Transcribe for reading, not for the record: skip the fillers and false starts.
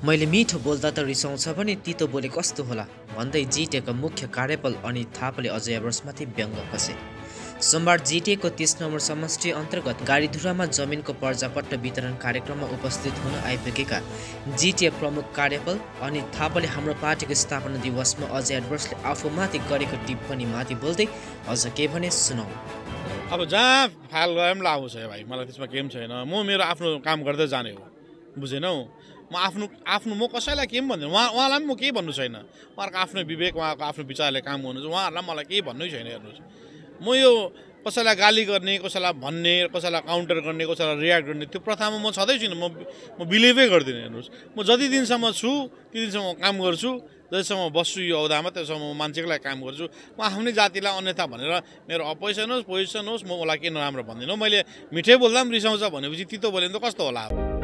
मैले मिठो बोल्दा त रिसाउँछ भने तितो बोले कस्तो होला भन्दै जिटिएको मुख्य कार्यपाल अनित थापाले अजय एभरेस्टमाथि व्यङ्ग कसे। सोमबार जिटिएको 30 नम्बर समष्टि अन्तर्गत गाडीधुरामा जमिनको पर्जापट्ट वितरण कार्यक्रममा उपस्थित हुन आइपुगेका जिटिए प्रमुख कार्यपाल अनित थापाले हाम्रो पार्टीको स्थापना दिवसमा अजय एभरेस्टले आफूमाथि गरेको टिप्पणीमाथि बोल्दै अझ के भने सुनौ। अब जहाँ फाइल गए पनि लागु छ भाइ, मलाई त्यसमा केही छैन। म मेरो आफ्नो काम गर्दै जाने हो, बुझेनौ। म आफ्नो म कसैलाई केही पनि भन्दिनँ। उहाँलाई पनि म केही भन्नु छैन। उहाँहरूको आफ्नो विवेक, उहाँको आफ्नो विचारले काम गर्नुहुन्छ। उहाँहरूलाई मलाई केही भन्नै छैन। हेर्नुहोस्, म यो कसैलाई गाली गर्ने, कसैलाई भन्ने, कसैलाई काउन्टर गर्ने, कसैलाई रियाक्ट गर्ने त्यो प्रथामा म छँदै छुइनँ। म बिलिभै गर्दिनँ। हेर्नुहोस्, म जति दिनसम्म छु त्यति दिनसम्म काम गर्छु। जतिसम्म बस्छु यो औदामा त्यससम्म म मान्छेको लागि काम गर्छु। म आफ्नै जातिलाई अन्यथा भनेर मेरो अपोजिसन होस् पोजिसन होस् म उसलाई केही नराम्रो भन्दिनँ। मैले मिठै बोल्दा पनि रिसाउँछ भनेपछि तितो बोल्यो भने त कस्तो होला।